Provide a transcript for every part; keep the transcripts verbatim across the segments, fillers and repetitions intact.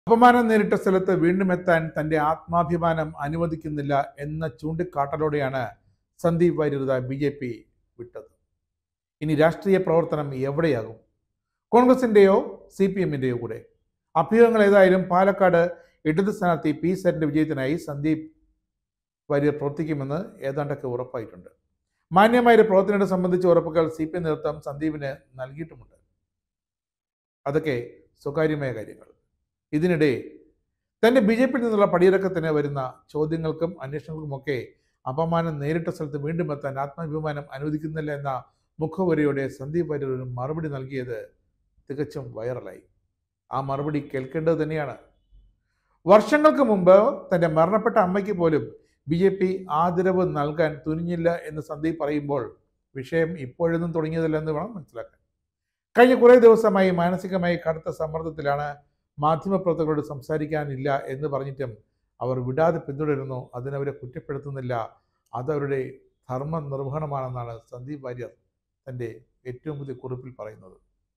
അപമാനം നേരിട്ട സ്ഥലത്ത് വീണ്ടും എത്താൻ തന്റെ ആത്മാഭിമാനം അനുവദിക്കുന്നില്ല എന്ന ചൂണ്ടിക്കാട്ടലോടെയാണ് Sandeep Warrier B J P വിട്ടത്. ഇനി രാഷ്ട്രീയ പ്രവർത്തനം എവിടെയാകും? കോൺഗ്രസിന്റെയോ സി പി എമ്മിന്റെയോ കൂടെ? അഭ്യൂഹങ്ങൾ ഏതായാലും പാലക്കാട് ഇടത് സ്ഥാനാർത്ഥി പി സരിന്റെ വിജയത്തിനായി സന്ദീപ് വാര്യർ പ്രവർത്തിക്കുമെന്ന് ഏതാണ്ടൊക്കെ ഉറപ്പായിട്ടുണ്ട്. മാന്യമായ പ്രവർത്തനത്തെ സംബന്ധിച്ച ഉറപ്പുകൾ സി പി എം നേതൃത്വം സന്ദീപിന് നൽകിയിട്ടുമുണ്ട്. അതൊക്കെ സ്വകാര്യമായ കാര്യങ്ങൾ. ഇതിനിടെ തന്റെ ബി ജെ പിയിൽ നിന്നുള്ള പടിയിറക്കത്തിന് വരുന്ന ചോദ്യങ്ങൾക്കും അന്വേഷണങ്ങൾക്കുമൊക്കെ അപമാനം നേരിട്ട സ്ഥലത്ത് വീണ്ടും എത്താൻ ആത്മാഭിമാനം അനുവദിക്കുന്നില്ല എന്ന മുഖവരിയോടെ സന്ദീപ് വാര്യർ ഒരു മറുപടി നൽകിയത് തികച്ചും വൈറലായി. ആ മറുപടി കേൾക്കേണ്ടത് തന്നെയാണ്. വർഷങ്ങൾക്ക് മുമ്പ് തന്റെ മരണപ്പെട്ട അമ്മയ്ക്ക് പോലും ബി ജെ പി ആദരവ് നൽകാൻ തുനിഞ്ഞില്ല എന്ന് സന്ദീപ് പറയുമ്പോൾ വിഷയം ഇപ്പോഴൊന്നും തുടങ്ങിയതല്ല എന്ന് വേണം മനസ്സിലാക്കാൻ. കഴിഞ്ഞ കുറേ ദിവസമായി മാനസികമായി കടുത്ത സമ്മർദ്ദത്തിലാണ്. മാധ്യമപ്രവർത്തകരോട് സംസാരിക്കാനില്ല എന്ന് പറഞ്ഞിട്ടും അവർ വിടാതെ പിന്തുടരുന്നു. അതിനവരെ കുറ്റപ്പെടുത്തുന്നില്ല. അതവരുടെ ധർമ്മ നിർവഹണമാണെന്നാണ് സന്ദീപ് വാര്യർ തൻ്റെ ഏറ്റവും പുതിയ കുറിപ്പിൽ പറയുന്നത്.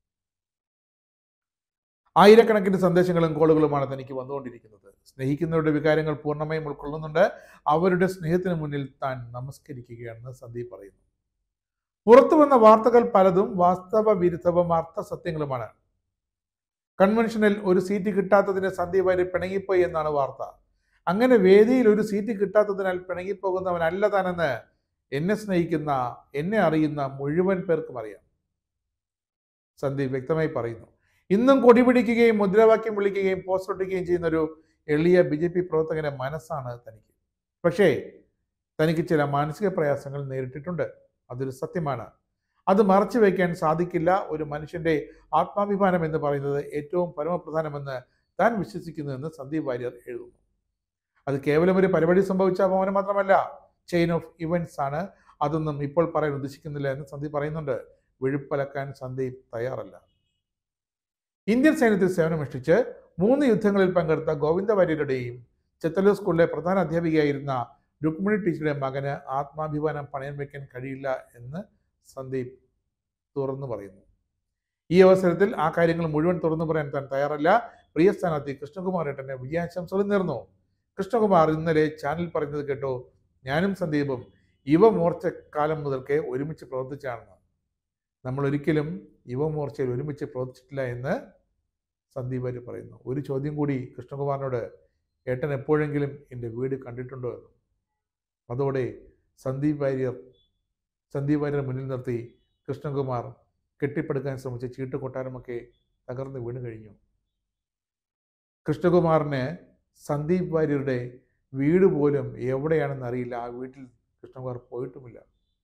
ആയിരക്കണക്കിന് സന്ദേശങ്ങളും കോളുകളുമാണ് തനിക്ക് വന്നുകൊണ്ടിരിക്കുന്നത്. സ്നേഹിക്കുന്നവരുടെ വികാരങ്ങൾ പൂർണ്ണമായും ഉൾക്കൊള്ളുന്നുണ്ട്. അവരുടെ സ്നേഹത്തിന് മുന്നിൽ താൻ നമസ്കരിക്കുകയാണെന്ന് സന്ദീപ് പറയുന്നു. പുറത്തു വന്ന വാർത്തകൾ പലതും വാസ്തവ വിരുദ്ധവും അർത്ഥസത്യങ്ങളുമാണ്. കൺവെൻഷനിൽ ഒരു സീറ്റ് കിട്ടാത്തതിന് സന്ദീപ് വാര്യർ പിണങ്ങിപ്പോയി എന്നാണ് വാർത്ത. അങ്ങനെ വേദിയിൽ ഒരു സീറ്റ് കിട്ടാത്തതിനാൽ പിണങ്ങിപ്പോകുന്നവനല്ല താനെന്ന് എന്നെ സ്നേഹിക്കുന്ന, എന്നെ അറിയുന്ന മുഴുവൻ പേർക്കും അറിയാം. സന്ദീപ് വ്യക്തമായി പറയുന്നു. ഇന്നും കൊടി പിടിക്കുകയും മുദ്രാവാക്യം വിളിക്കുകയും പോസ്റ്റർ ഒട്ടിക്കുകയും ചെയ്യുന്ന ഒരു എളിയ ബി ജെ പി പ്രവർത്തകന്റെ മനസ്സാണ് തനിക്ക്. പക്ഷേ തനിക്ക് ചില മാനസിക പ്രയാസങ്ങൾ നേരിട്ടിട്ടുണ്ട്. അതൊരു സത്യമാണ്. അത് മറച്ചു വയ്ക്കാൻ സാധിക്കില്ല. ഒരു മനുഷ്യന്റെ ആത്മാഭിമാനം എന്ന് പറയുന്നത് ഏറ്റവും പരമപ്രധാനമെന്ന് താൻ വിശ്വസിക്കുന്നുവെന്ന് സന്ദീപ് വാര്യർ എഴുതുന്നു. അത് കേവലം ഒരു പരിപാടി സംഭവിച്ച അപമാനം മാത്രമല്ല, ചെയിൻ ഓഫ് ഇവന്റ്സ് ആണ്. അതൊന്നും ഇപ്പോൾ പറയാൻ ഉദ്ദേശിക്കുന്നില്ല എന്ന് സന്ദീപ് പറയുന്നുണ്ട്. വിഴുപ്പലക്കാൻ സന്ദീപ് തയ്യാറല്ല. ഇന്ത്യൻ സൈന്യത്തിൽ സേവനമനുഷ്ഠിച്ച് മൂന്ന് യുദ്ധങ്ങളിൽ പങ്കെടുത്ത ഗോവിന്ദ വാര്യരുടെയും ചെത്തല്ലൂർ സ്കൂളിലെ പ്രധാന അധ്യാപികയായിരുന്ന രുക്മിണി ടീച്ചറുടെ മകന് ആത്മാഭിമാനം പണയം വയ്ക്കാൻ കഴിയില്ല എന്ന് സന്ദീപ് തുറന്നു പറയുന്നു. ഈ അവസരത്തിൽ ആ കാര്യങ്ങൾ മുഴുവൻ തുറന്നു പറയാൻ താൻ തയ്യാറല്ല. പ്രിയ സ്ഥാനാർത്ഥി കൃഷ്ണകുമാർ ഏട്ടനെ വിജയാശംസകൾ നേർന്നു. കൃഷ്ണകുമാർ ഇന്നലെ ചാനൽ പറയുന്നത് കേട്ടോ, ഞാനും സന്ദീപും യുവമോർച്ച കാലം മുതൽക്കേ ഒരുമിച്ച് പ്രവർത്തിച്ചാണെന്ന്. നമ്മൾ ഒരിക്കലും യുവമോർച്ചയിൽ ഒരുമിച്ച് പ്രവർത്തിച്ചിട്ടില്ല എന്ന് സന്ദീപ് വാര്യർ പറയുന്നു. ഒരു ചോദ്യം കൂടി കൃഷ്ണകുമാറിനോട്, ഏട്ടൻ എപ്പോഴെങ്കിലും എൻ്റെ വീട് കണ്ടിട്ടുണ്ടോ എന്ന്. അതോടെ സന്ദീപ് വാര്യർ സന്ദീപ് വാര്യരെ മുന്നിൽ നിർത്തി കൃഷ്ണകുമാർ കെട്ടിപ്പടുക്കാൻ ശ്രമിച്ച ചീട്ട് കൊട്ടാരമൊക്കെ തകർന്ന് വീണ് കഴിഞ്ഞു. കൃഷ്ണകുമാറിന് സന്ദീപ് വാര്യരുടെ വീട് പോലും എവിടെയാണെന്ന് അറിയില്ല. ആ വീട്ടിൽ കൃഷ്ണകുമാർ പോയിട്ടുമില്ല.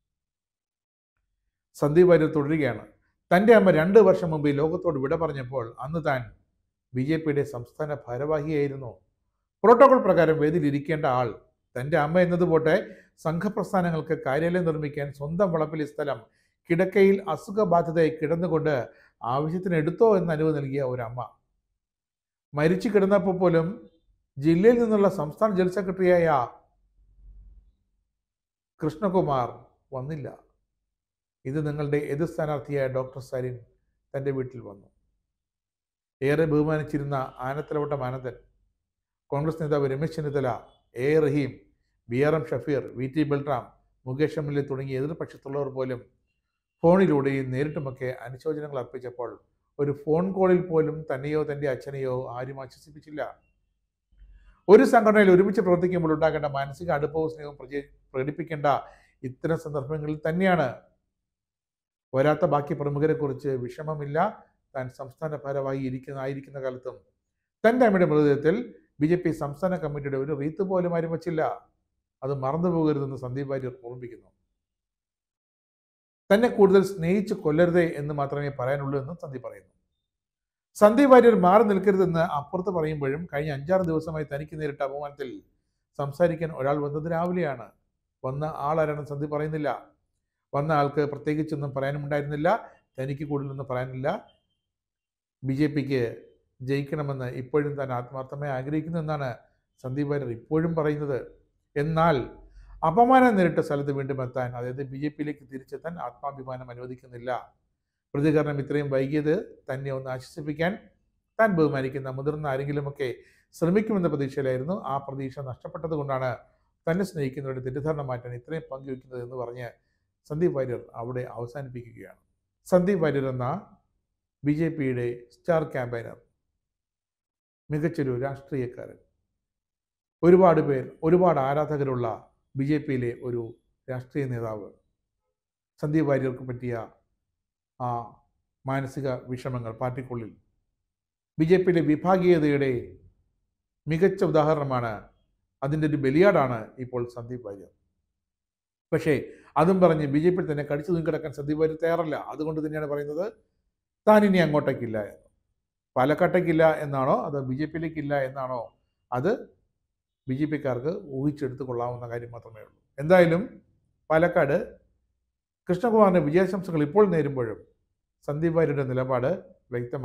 സന്ദീപ് വാര്യർ തുടരുകയാണ്. തൻ്റെ അമ്മ രണ്ട് വർഷം മുമ്പ് ഈ ലോകത്തോട് വിട പറഞ്ഞപ്പോൾ അന്ന് താൻ ബി ജെ പിയുടെ സംസ്ഥാന ഭാരവാഹിയായിരുന്നു. പ്രോട്ടോകോൾ പ്രകാരം വേദിയിൽ ഇരിക്കേണ്ട ആൾ തൻ്റെ അമ്മ എന്നതുപോട്ടെ സംഘപ്രസ്ഥാനങ്ങൾക്ക് കാര്യാലയം നിർമ്മിക്കാൻ സ്വന്തം വളപ്പിലെ സ്ഥലം കിടക്കയിൽ അസുഖബാധിതയായി കിടന്നുകൊണ്ട് ആവശ്യത്തിന് എടുത്തോ എന്ന് അനുമതി നൽകിയ ഒരമ്മ. മരിച്ചു കിടന്നപ്പോൾ പോലും ജില്ലയിൽ നിന്നുള്ള സംസ്ഥാന ജനറൽ സെക്രട്ടറിയായ കൃഷ്ണകുമാർ വന്നില്ല. ഇത് നിങ്ങളുടെ എതിർ സ്ഥാനാർത്ഥിയായ ഡോക്ടർ സരിൻ തൻ്റെ വീട്ടിൽ വന്നു. ഏറെ ബഹുമാനിച്ചിരുന്ന ആനത്തലവട്ടം ആനന്ദൻ, കോൺഗ്രസ് നേതാവ് Ramesh Chennithala, A Rahim, B R M Shafeer, V T Balram, Mukesh M L A തുടങ്ങിയ എതിർപക്ഷത്തുള്ളവർ പോലും ഫോണിലൂടെയും നേരിട്ടുമൊക്കെ അനുശോചനങ്ങൾ അർപ്പിച്ചപ്പോൾ ഒരു ഫോൺ കോളിൽ പോലും തന്നെയോ തൻ്റെ അച്ഛനെയോ ആരും ആശ്വസിപ്പിച്ചില്ല. ഒരു സംഘടനയിൽ ഒരുമിച്ച് പ്രവർത്തിക്കുമ്പോൾ ഉണ്ടാകേണ്ട മാനസിക അടുപ്പവും സ്നേഹവും പ്രകടിപ്പിക്കേണ്ട ഇത്തരം സന്ദർഭങ്ങളിൽ തന്നെയാണ്. വരാത്ത ബാക്കി പ്രമുഖരെ കുറിച്ച് വിഷമമില്ല. താൻ സംസ്ഥാന ഭാരവാഹി ഇരിക്കുന്ന ആയിരിക്കുന്ന കാലത്തും തൻ്റെ അമ്മയുടെ മൃതദേഹത്തിൽ ബി ജെ പി സംസ്ഥാന കമ്മിറ്റിയുടെ ഒരു റീത്ത് പോലും ആരും വച്ചില്ല. അത് മറന്നു പോകരുതെന്ന് സന്ദീപ് വാര്യർ ഓർമ്മിപ്പിക്കുന്നു. തന്നെ കൂടുതൽ സ്നേഹിച്ച് കൊല്ലരുതേ എന്ന് മാത്രമേ പറയാനുള്ളൂ എന്നും സന്ദീപ് പറയുന്നു. സന്ദീപ് വാര്യർ മാറി നിൽക്കരുതെന്ന് അപ്പുറത്ത് പറയുമ്പോഴും കഴിഞ്ഞ അഞ്ചാറ് ദിവസമായി തനിക്ക് നേരിട്ട അപമാനത്തിൽ സംസാരിക്കാൻ ഒരാൾ വന്നത് രാവിലെയാണ്. വന്ന ആളാരാണെന്ന് സന്ദീപ് പറയുന്നില്ല. വന്ന ആൾക്ക് പ്രത്യേകിച്ചൊന്നും പറയാനും ഉണ്ടായിരുന്നില്ല. തനിക്ക് കൂടുതലൊന്നും പറയാനില്ല. ബി ജെ പിക്ക് ജയിക്കണമെന്ന് ഇപ്പോഴും താൻ ആത്മാർത്ഥമായി ആഗ്രഹിക്കുന്നു എന്നാണ് സന്ദീപ് വാര്യർ ഇപ്പോഴും പറയുന്നത്. എന്നാൽ അപമാനം നേരിട്ട സ്ഥലത്ത് വീണ്ടും എത്താൻ, അതായത് ബി ജെ പിയിലേക്ക് തിരിച്ചെത്താൻ ആത്മാഭിമാനം അനുവദിക്കുന്നില്ല. പ്രതികരണം ഇത്രയും വൈകിയത് തന്നെ ഒന്ന് ആശ്വസിപ്പിക്കാൻ താൻ ബഹുമാനിക്കുന്ന മുതിർന്ന ആരെങ്കിലുമൊക്കെ ശ്രമിക്കുമെന്ന പ്രതീക്ഷയിലായിരുന്നു. ആ പ്രതീക്ഷ നഷ്ടപ്പെട്ടത് കൊണ്ടാണ് തന്നെ സ്നേഹിക്കുന്നവരുടെ തെറ്റിദ്ധാരണ മാറ്റാൻ ഇത്രയും പങ്കുവയ്ക്കുന്നത് എന്ന് പറഞ്ഞ് സന്ദീപ് വാര്യർ അവിടെ അവസാനിപ്പിക്കുകയാണ്. സന്ദീപ് വാര്യർ എന്ന ബി ജെ പിയുടെ സ്റ്റാർ ക്യാമ്പയിനർ, മികച്ചൊരു രാഷ്ട്രീയക്കാരൻ, ഒരുപാട് പേർ ഒരുപാട് ആരാധകരുള്ള ബി ജെ പിയിലെ ഒരു രാഷ്ട്രീയ നേതാവ്, സന്ദീപ് വാര്യർക്ക് പറ്റിയ ആ മാനസിക വിഷമങ്ങൾ പാർട്ടിക്കുള്ളിൽ ബി ജെ പിയുടെ വിഭാഗീയതയുടെ മികച്ച ഉദാഹരണമാണ്. അതിൻ്റെ ഒരു ബലിയാടാണ് ഇപ്പോൾ സന്ദീപ് വാര്യർ. പക്ഷേ അതും പറഞ്ഞ് ബി ജെ പിയിൽ തന്നെ കടിച്ചു തൂങ്ങി കിടക്കാൻ സന്ദീപ് വാര്യർ തയ്യാറല്ല. അതുകൊണ്ട് തന്നെയാണ് പറയുന്നത് താൻ ഇനി അങ്ങോട്ടേക്കില്ല എന്ന്. പാലക്കാട്ടേക്കില്ല എന്നാണോ അതോ ബി ജെ പിയിലേക്കില്ല എന്നാണോ, അത് ബി ജെ പിക്കാർക്ക് ഊഹിച്ചെടുത്ത് കൊള്ളാവുന്ന കാര്യം മാത്രമേ ഉള്ളൂ. എന്തായാലും പാലക്കാട് കൃഷ്ണകുമാറിൻ്റെ വിജയാശംസകൾ ഇപ്പോൾ നേരുമ്പോഴും സന്ദീപ് വാര്യരുടെ നിലപാട് വ്യക്തമാണ്.